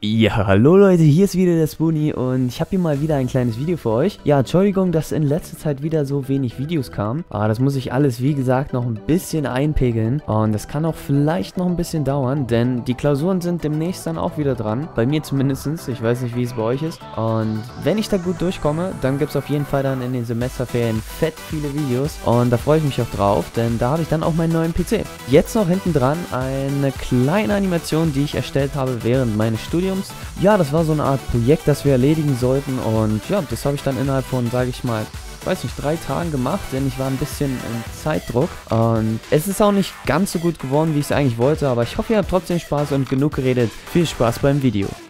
Ja, hallo Leute, hier ist wieder der Spoonie und ich habe hier mal wieder ein kleines Video für euch. Ja, Entschuldigung, dass in letzter Zeit wieder so wenig Videos kamen. Aber das muss ich alles, wie gesagt, noch ein bisschen einpegeln. Und das kann auch vielleicht noch ein bisschen dauern, denn die Klausuren sind demnächst dann auch wieder dran. Bei mir zumindest. Ich weiß nicht, wie es bei euch ist. Und wenn ich da gut durchkomme, dann gibt es auf jeden Fall dann in den Semesterferien fett viele Videos. Und da freue ich mich auch drauf, denn da habe ich dann auch meinen neuen PC. Jetzt noch hinten dran eine kleine Animation, die ich erstellt habe während meines Studiums. Ja, das war so eine Art Projekt, das wir erledigen sollten und ja, das habe ich dann innerhalb von, sage ich mal, weiß nicht, 3 Tagen gemacht, denn ich war ein bisschen im Zeitdruck und es ist auch nicht ganz so gut geworden, wie ich es eigentlich wollte, aber ich hoffe, ihr habt trotzdem Spaß und genug geredet. Viel Spaß beim Video.